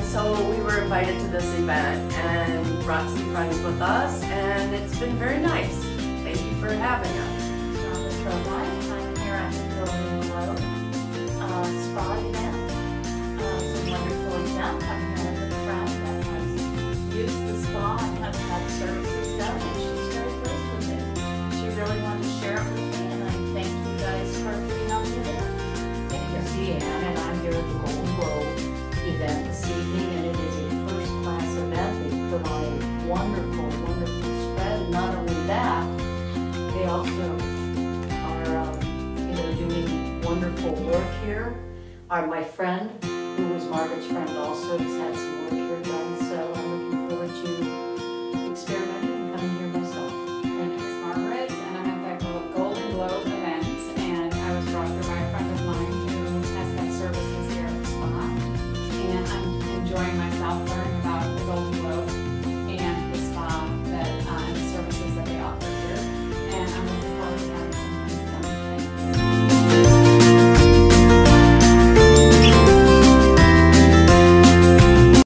so we were invited to this event and brought some friends with us, and it's been very nice. Thank you for having us. I'm here at the Golden Globe spa event. It's a wonderful event. I've had a friend that has used the spa and has had services done, and she's very pleased with it. She really wanted to share it with me, and I thank you guys for being on the event. Thank you, Deanne, and I'm here at the Golden Globe event this evening, and it is a first-class event. They put on a wonderful, wonderful spread. And not only that, they also are, doing wonderful work here. My friend, who was Margaret's friend also, has had